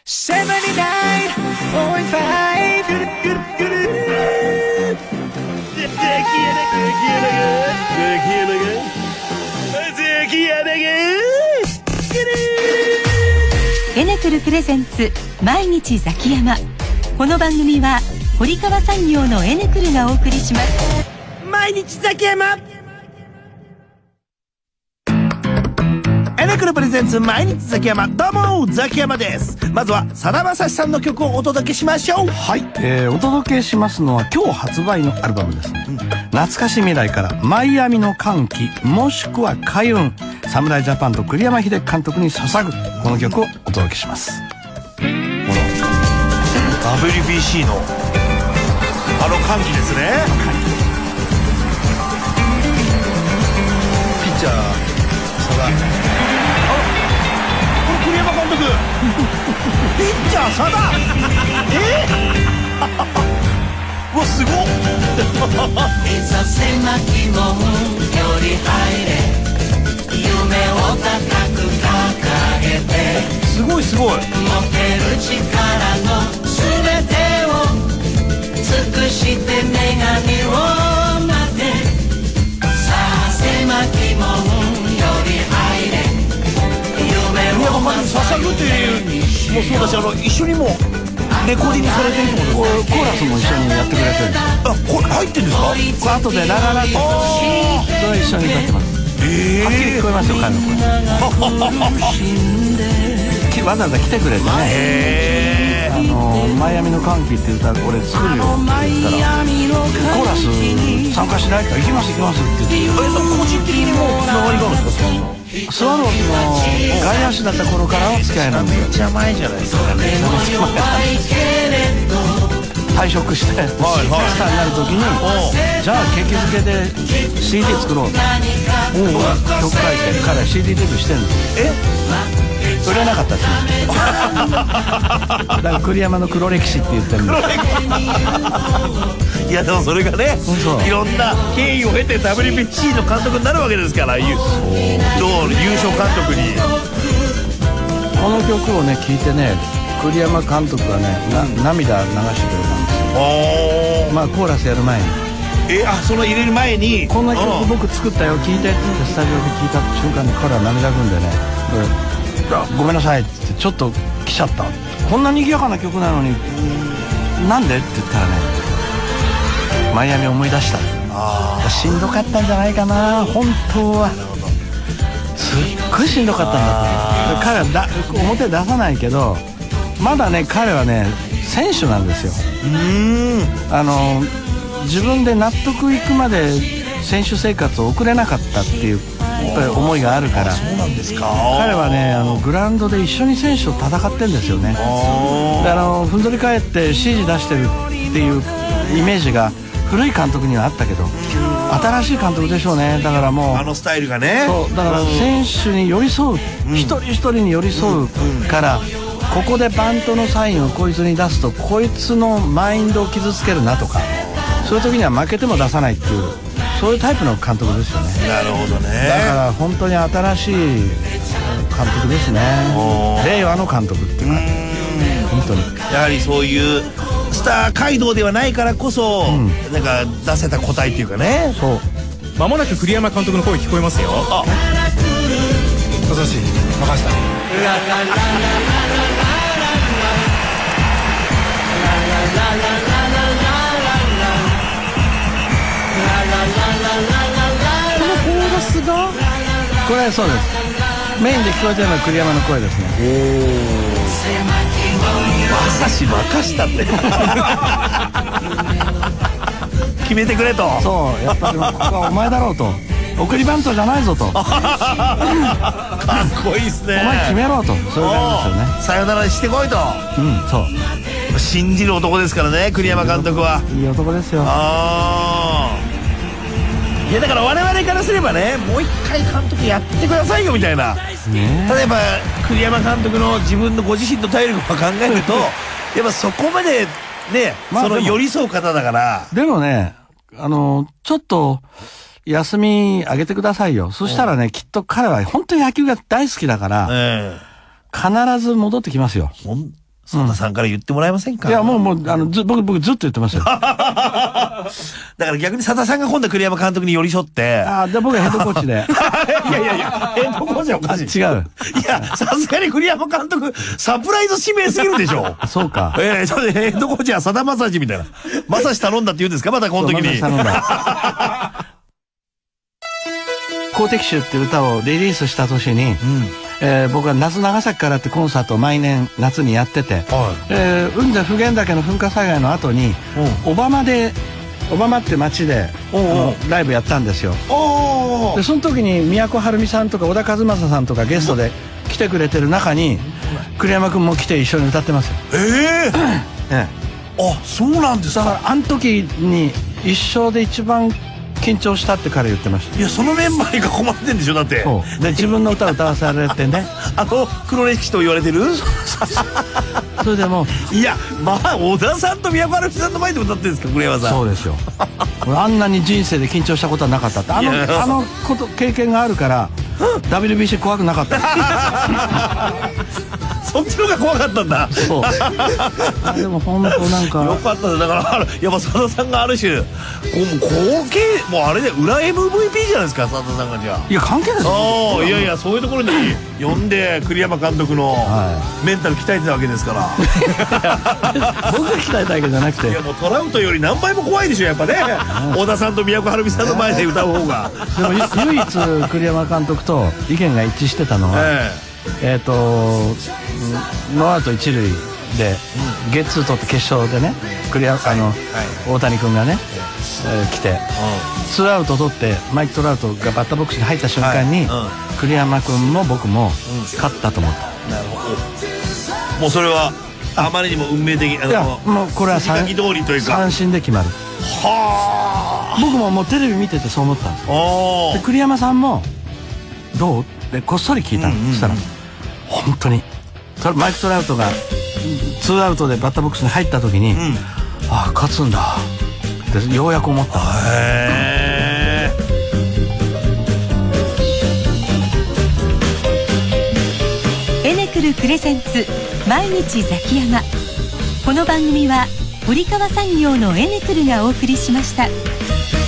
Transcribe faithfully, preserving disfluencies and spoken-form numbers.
セブンティナインポイントファイブエネクルプレゼンツ毎日ザキヤマ。この番組は堀川産業のエネクルがお送りします。 毎日ザキヤマ、エネクルプレゼンツ毎日ザキヤマ。どうもザキヤマです。まずはさだまさしさんの曲をお届けしましょう。 はい、えー、お届けしますのは今日発売のアルバムです、うん、懐かしい未来からマイアミの歓喜もしくは開運、侍ジャパンと栗山英樹監督に捧ぐこの曲をお届けします。 この ダブリュービーシー のあの歓喜ですね。ピッチャー佐田、あ、これ栗山監督ピッチャー佐田えうわすごっいざ狭き門より入れ、夢を高く掲げて、 すごいすごい、 持てる力の全てを尽くして女神を待て、さあ狭き門より入れ、夢をまず捧ぐというもうそうだし、あの一緒にもレコーディングされてるってことですか。 コーラスも一緒にやってくれてるんです。 あ、これ入ってるんですか。 これ後でラララってそれ一緒に歌ってます。 えー、 はっきり聞こえますよ、彼の声わざわざ来てくれてね、あのマイアミの歓喜って歌俺作るよって言ったらコーラス参加しないから行きます行きますって言って、 個人的にもつながりがあるんですか。 スワローズの外野手だった頃からの付き合いなんですよ。 めっちゃ前じゃないですか。めっちゃ前退職して、はいはい、スターになる時にじゃあ景気づけで シーディー 作ろうと曲書いて彼は シーディー デビューしてるんです。 え売れなかったですねだから栗山の黒歴史って言ってるんですいやでもそれがね、いろんな経緯を経て ダブリュービーシー の監督になるわけですから、優勝監督にこの曲をね聴いてね、栗山監督がねな涙流してくれたんですよ。まあコーラスやる前に、 えあその入れる前にこんな曲僕作ったよ聴いてって言ってスタジオで聴いた瞬間に彼は涙ぐんでね、ごめんなさいって言ってちょっと来ちゃった、こんな賑やかな曲なのになんでって言ったらね、マイアミ思い出した。あしんどかったんじゃないかな本当は。すっごいしんどかったんだと。彼はだ表出さないけどまだね彼はね選手なんですよ。うーんあの自分で納得いくまで選手生活を送れなかったっていうやっぱり思いがあるから。 そうなんですか。 彼はねあのグラウンドで一緒に選手と戦ってるんですよね。であのふんぞり返って指示出してるっていうイメージが古い監督にはあったけど新しい監督でしょうね。だからもうあのスタイルがね、 そうだから選手に寄り添う、うん、一人一人に寄り添うから、うんうん、ここでバントのサインをこいつに出すとこいつのマインドを傷つけるなとか、そういう時には負けても出さないっていうそういうタイプの監督ですよね。 なるほどね。 だから本当に新しい監督ですね。令和の監督っていうか本当にやはりそういうスター街道ではないからこそ、うん、なんか出せた答えっていうかね。そう間もなく栗山監督の声聞こえますよ。あ優しい任せたこれはそうです。メインで聞こえてるのは栗山の声ですね。 まさし任したって決めてくれと。 そうやっぱりここはお前だろうと送りバントじゃないぞとかっこいいっすね。 お前決めろと、そういう感じですよね。 さよならしてこいと。 うんそう信じる男ですからね栗山監督は。 いい男ですよ。 ああいやだから我々からすればね、もう一回監督やってくださいよみたいな、ね、例えば栗山監督の自分のご自身の体力を考えるとやっぱそこまでね、まあ、その寄り添う方だから。 でもねあのちょっと休みあげてくださいよ。そしたらね、うん、きっと彼は本当に野球が大好きだから、えー、必ず戻ってきますよ。 本佐田さんから言ってもらえませんか？ いや、もう、もう、あの、ず、僕、僕ずっと言ってますよ。 だから逆に佐田さんが今度栗山監督に寄り添って。 ああ、で、僕はヘッドコーチで。 いやいやいや、ヘッドコーチはおかしい。 違う。 いや、さすがに栗山監督、サプライズ指名すぎるでしょ。 そうか。 ええ、それでヘッドコーチはさだまさしみたいな。まさし頼んだって言うんですか、またこの時に。 頼んだ。公的集っていう歌をリリースした年に、うん、えー、僕は夏長崎からってコンサートを毎年夏にやってて、はい、えー、雲仙普賢岳の噴火災害の後に、うん、小浜で小浜って町でライブやったんですよ。でその時に都はるみさんとか小田和正さんとかゲストで来てくれてる中に栗山君も来て一緒に歌ってますよ。 えー、ええ、あ、そうなんですか。 だからあの時に一生で一番緊張したって彼言ってました。 いや、そのメンバーに囲まれてんでしょ、だって。 そうで自分の歌を歌わされてね。 あの黒歴史と言われてる。 それでもいや、まあ小田さんと宮原さんの前で歌ってるんですか、栗山さん。 そうですよ。あんなに人生で緊張したことはなかったって。あのあのこと経験があるからダブリュービーシー 怖くなかった。 そっちの方が怖かったんだ。 そう。でも本当なんかよかった。だからやっぱ佐田さんがある種こう後継、もうあれで裏 エムブイピー じゃないですか、佐田さんが。じゃあいや関係ないですよ。 いやいや、そういうところに呼んで栗山監督のメンタル鍛えてたわけですから。 僕が鍛えたわけじゃなくて、 いやもうトラウトより何倍も怖いでしょ、やっぱね。小田さんと都はるみさんの前で歌う方が。 でも唯一栗山監督と意見が一致してたのは、えーえーとノーアウト一塁でゲッツー取って決勝でね、栗山あの大谷君がね来てツーアウト取ってマイク・トラウトがバッターボックスに入った瞬間に栗山君も僕も勝ったと思った。なるほど。もうそれはあまりにも運命的。 いやもうこれは三振で決まる。はあ。僕ももうテレビ見ててそう思ったんですよ。で栗山さんもどうでこっそり聞いたの。そしたら本当にマイク・トラウトがツーアウトでバッターボックスに入った時に、うん、ああ勝つんだってようやく思った。へー。エネクルプレゼンツ毎日ザキヤマ。この番組は堀川産業のエネクルがお送りしました。